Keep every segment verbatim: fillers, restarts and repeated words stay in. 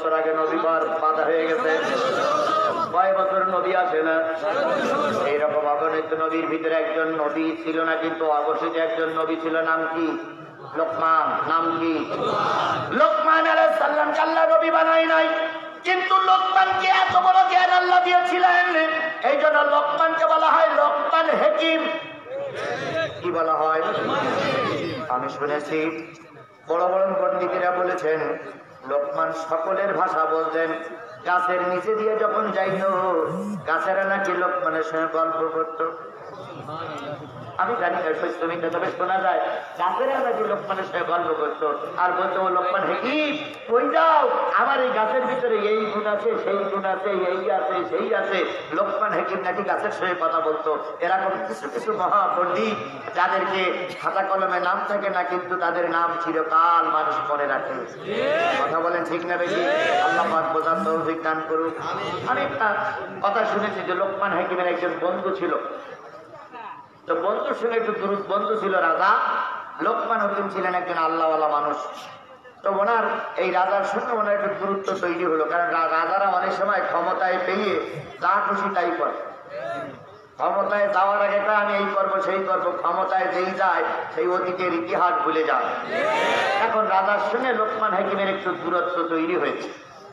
বছর আগে নবী পার বাধা হয়ে গেছে, কয় বছর নবী আসে না। এইরকম অগণিত নবীর ভিতরে একজন নবী ছিল না, কিন্তু অবশ্যই একজন নবী ছিল, নাম কি? লোকমান। নাম কি? লোকমান আলাইহিস সালাম আল্লাহ নবী বানাই নাই, কিন্তু লোকমানকে এত বড় জ্ঞান আল্লাহ দিয়েছিলেন, এই জন্য লোকমানকে বলা হয় লোকমান হাকিম। কি বলা হয়? আমি শুনেছি বড় বড় পণ্ডিতেরা বলেছেন লোকমান সকলের ভাষা বলতেন। গাছের নিচে দিয়ে যখন যাইত, গাছেরা নাকি লোকমানের সঙ্গে গল্প করত। আমি জানি না সত্য মিথ্যা, তবে শোনা যায় গাছেরা নাকি লোকমানের সঙ্গে গল্প করতো আর বলতো লোকমান হাকিম কই যাও, আমার এই গাছের ভিতরে এই গুণ আছে, সেই গুণ আছে, এই আছে, সেই আছে। লোকমান হাকিম নাকি গাছের সঙ্গে কথা বলতো। এরকম কিছু কিছু মহাপণ্ডিত যাদেরকে খাতা কলমে নাম থাকে না, কিন্তু তাদের নাম চিরকাল মানুষ মনে রাখে। কথা বলেন ঠিক না বেশি? আল্লাহ পাক বোঝার তৌফিক দান করুক। আমি একটা কথা শুনেছি যে লোকমান হাকিমের একজন বন্ধু ছিল, তো বন্ধুর সঙ্গে একটু দূরত বন্ধু ছিল রাজা। লোকমান হাকিম ছিলেন একজন আল্লাহওয়ালা মানুষ। তো ওনার এই রাজার সঙ্গে ওনার একটু দূরত্ব তৈরি হলো, কারণ রাজারা অনেক সময় ক্ষমতায় পেয়ে যা খুশি তাই করে। ক্ষমতায় যাওয়ার আগে আমি এই করবো সেই করবো, ক্ষমতায় যেই যায় সেই অতীতের ইতিহাস ভুলে যায়। এখন রাজার সঙ্গে লোকমান হাকিমের একটু দূরত্ব তৈরি হয়েছে।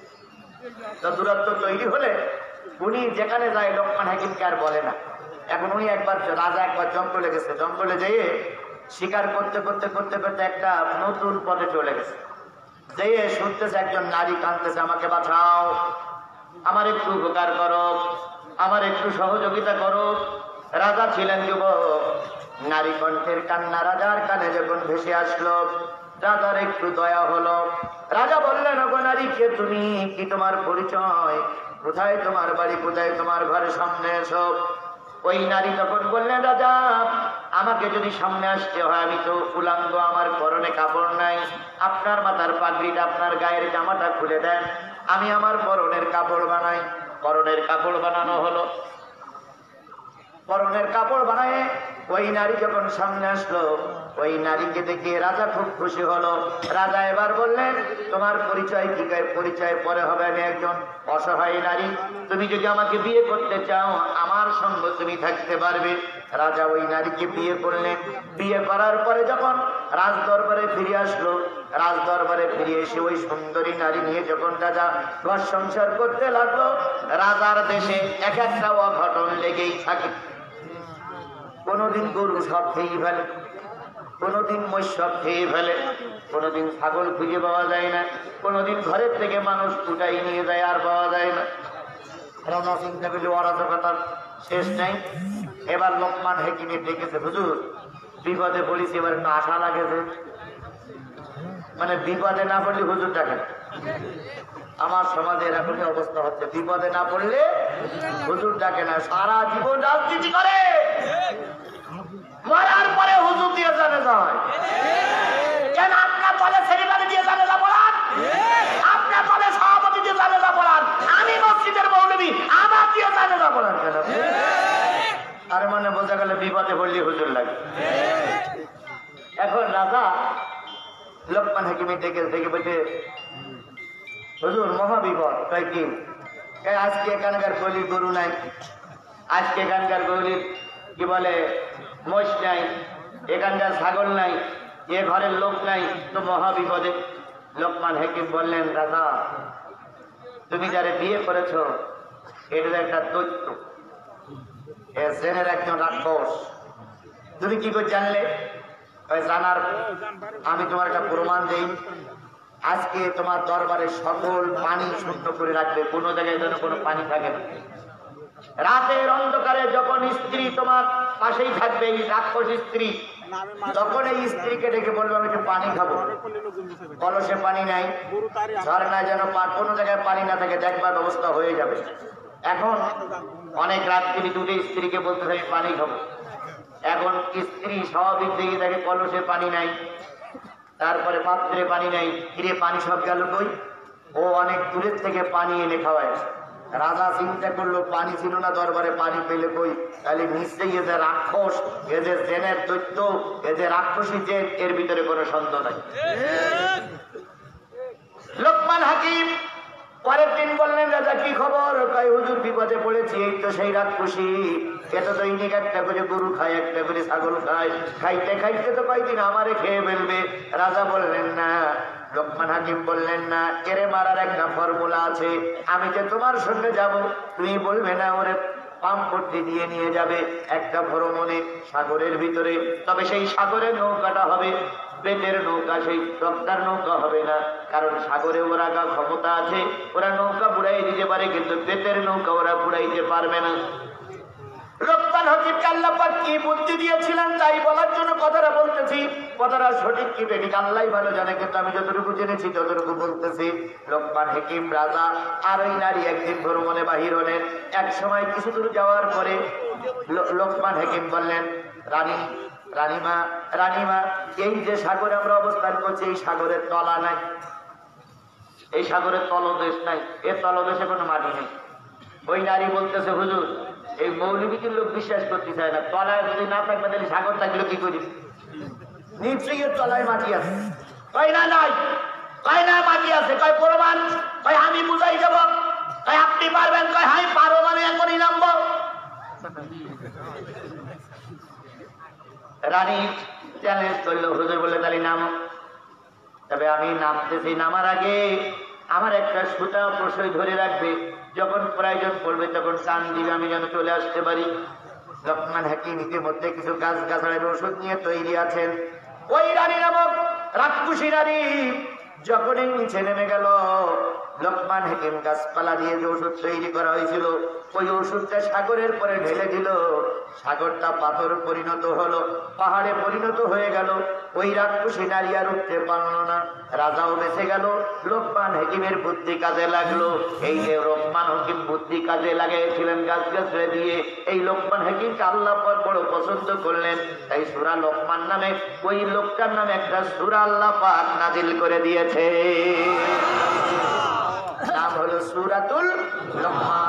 তো দূরত্ব তৈরি হলে উনি যেখানে যায় লোকমান হাকিমকে আর বলে না। এখন উনি একবার রাজা একবার জঙ্গলে গেছে, জঙ্গলে যেয়ে শিকার করতে করতে করতে করতে একটা নতুন পথে চলে গেছে। যেয়ে শুনতেছে একজন নারী কাঁদতেছে, আমাকে বাঁচাও, আমার একটু উপকার করো, আমার একটু সহযোগিতা করো। রাজা ছিলেন যুবক, নারী কণ্ঠের কান্না রাজার কানে যখন ভেসে আসলো, রাজার একটু দয়া হলো। রাজা বললেন, ওগো নারী, কে তুমি? কি তোমার পরিচয়? কোথায় তোমার বাড়ি? কোথায় তোমার ঘরের সামনে এসো। ওই নারী তখন বললেন, রাজা আমাকে যদি সামনে আসতে হয়, আমি তো উলাঙ্গ, আমার পরনে কাপড় নাই, আপনার মাথার পাগড়িটা, আপনার গায়ের জামাটা খুলে দেন, আমি আমার পরনের কাপড় বানাই। পরনের কাপড় বানানো হলো। পরনের কাপড় বানায় ওই নারী যখন সামনে আসলো, ওই নারীকে দেখে রাজা খুব খুশি হলো। রাজা এবার বললেন, তোমার পরিচয় কি? পরিচয় পরে হবে, আমি একজন অসহায় নারী, তুমি যদি আমাকে বিয়ে করতে চাও আমার সঙ্গে তুমি থাকতে পারবে। রাজা ওই নারীকে বিয়ে করলেন। বিয়ে করার পরে যখন রাজ দরবারে ফিরে আসলো, রাজ দরবারে ফিরে এসে ওই সুন্দরী নারী নিয়ে যখন রাজা ঘর সংসার করতে লাগলো, রাজার দেশে এক একটা অঘটন লেগেই থাকে। কোনদিন গরু সব খেয়ে ফেলে, কোনদিন মহিষ সব খেয়ে ফেলে, কোনদিন ছাগল খুঁজে পাওয়া যায় না, কোনদিন ঘরের থেকে মানুষ উঠাই নিয়ে যায় আর পাওয়া যায় না। রাজা চিন্তা করলে অরাজকতার শেষ নেই। এবার লোকমান হাকিমে ডেকেছে, হুজুর বিপদে পড়েছি, এবার একটু আশা লাগেছে। মানে বিপদে না পড়লে হুজুর ডাকেন। আমার সমাজে এরকমই অবস্থা হচ্ছে, বিপদে না পড়লে হুজুর ডাকে না। সারা জীবন রাজনীতি করে, মরার পরে হুজুর দিয়ে জানাজা হয়। কেন আপনার দলে সেরিবানি দিয়ে জানাজা পড়ান, আপনার দলে সভাপতি দিয়ে জানাজা পড়ান, আমি মসজিদের মৌলবী, আমার দিয়ে জানাজা পড়ান কেন? আর মানে বোঝা গেল বিপদে পড়লে হুজুর লাগে। এখন রাজা লোকমান হাকিম ডেকে ডেকে বলছে, হুজুর মহা বিপদ। তাই কি? আজকে এখানকার গলির গরু নাই, আজকে এখানকার গলির কি বলে মোষ নাই, এখানকার ছাগল নাই, এ ঘরের লোক নাই, তো মহা বিপদে। লোকমান হাকিম বললেন, রাজা তুমি যারে বিয়ে করেছো এটার একটা দৈত্য, এ জেনের একজন রাক্ষস। তুমি কি করে জানলে? জানার আমি তোমার একটা প্রমাণ দেই। আজকে তোমার দরবারে সকল পানি শুদ্ধ করে রাখবে, কোনো জায়গায় যেন কোনো পানি থাকে না। রাতের অন্ধকারে যখন স্ত্রী তোমার পাশেই থাকবে, এই রাক্ষস স্ত্রী, তখন এই স্ত্রীকে ডেকে বলবে আমি একটু পানি খাবো। কলসে পানি নাই, ঝর্ণায় যেন কোনো জায়গায় পানি না থাকে, দেখবার ব্যবস্থা হয়ে যাবে। এখন অনেক রাত্রি দুটো স্ত্রীকে বলতে থাকি পানি খাবো। এখন স্ত্রী স্বাভাবিক দিকে দেখে কলসে পানি নাই, তারপরে পাত্রে পানি নাই, ফিরে পানি সব গেল কই? ও অনেক দূরের থেকে পানি এনে খাওয়ায়। রাজা চিন্তা করলো পানি ছিল না দরবারে, পানি পেলে কই? তাহলে নিশ্চয়ই এদের রাক্ষস, এদের জেনের দৈত্য, এদের রাক্ষসী জেন, এর ভিতরে কোনো সন্দেহ নাই। লোকমান হাকিম পরের দিন বললেন রাজা কি খবর? কয় হুজুর বিপদে পড়েছি, এই তো সেই রাত খুশি, এত দৈনিক একটা করে গরু খায়, একটা করে ছাগল খায়, খাইতে খাইতে তো কয়দিন আমারে খেয়ে ফেলবে। রাজা বললেন না, লোকমান হাকিম বললেন না, এরে মারার একটা ফর্মুলা আছে, আমি যে তোমার সঙ্গে যাব, তুমি বলবে না ওরে পাম্পটি দিয়ে নিয়ে যাবে একটা ভ্রমণে সাগরের ভিতরে, তবে সেই সাগরের নৌকাটা হবে পেটের নৌকা, সেই রক্তার নৌকা হবে না, কারণ সাগরে ওরা গা ক্ষমতা আছে, ওরা নৌকা বুড়াই দিতে পারে, কিন্তু পেটের নৌকা ওরা বুড়াইতে পারবে না। লোকমান হাকিমকে আল্লাহ পাক কি বুদ্ধি দিয়েছিলেন তাই বলার জন্য কথাটা বলতেছি, কথাটা সঠিক কি বেঠিক আল্লাহই ভালো জানে, কিন্তু আমি যতটুকু জেনেছি ততটুকু বলতেছি। লোকমান হাকিম রাজা আর ওই নারী একদিন ভ্রমণে বাহির হলেন। এক সময় কিছু দূর যাওয়ার পরে লোকমান হাকিম বললেন, রানী রানীমা রানীমা এই যে সাগরে আমরা অবস্থান করছি, এই সাগরের তলা নাই, এই সাগরের তলদেশ নাই, এর তলদেশে কোনো মাটি নেই। ওই নারী বলতেছে, হুজুর এই মৌলবীদের লোক বিশ্বাস করতে চায় না, তলায় যদি না থাকবে তাহলে সাগর থাকলে কি করি? নিশ্চয়ই এর তলায় মাটি আছে। কয় না নাই, কয় না মাটি আছে, কয় প্রমাণ, কয় আমি বুঝাই যাব, কয় আপনি পারবেন, কয় হাই পারো মানে এখনই নামবো। রানী চ্যালেঞ্জ করলো, হুজুর বলে তাহলে নামো। তবে আমি নামতেছি, নামার আগে আমার একটা সুতা প্রশ্রয় ধরে রাখবে, যখন প্রয়োজন পড়বে তখন টান দিবে, আমি যেন চলে আসতে পারি। লোকমান হাকিম ইতিমধ্যে কিছু গাছ গাছালের ওষুধ নিয়ে তৈরি আছেন। ওই রানী নামক রাক্ষসী নারী যখনই নিচে নেমে গেল, লোকমান হাকিম গাছপালা দিয়ে যে ওষুধ তৈরি করা হয়েছিল ওই ওষুধটা সাগরের পরে ঢেলে দিল, সাগরটা পাথর পরিণত হলো, পাহাড়ে পরিণত হয়ে গেল। ওই রাক্ষসী নারী আর উঠতে পারলো না, রাজাও বেঁচে গেল, লোকমান হাকিমের বুদ্ধি কাজে লাগলো। এই যে লোকমান হাকিম বুদ্ধি কাজে লাগিয়েছিলেন গাছ গাছড়ে দিয়ে, এই লোকমান হাকিমকে আল্লাহ পাক বড় পছন্দ করলেন, তাই সূরা লোকমান নামে ওই লোকটার নামে একটা সূরা আল্লাহ পাক নাজিল করে দিয়েছে, নাম হলো সূরাতুল লোকমান।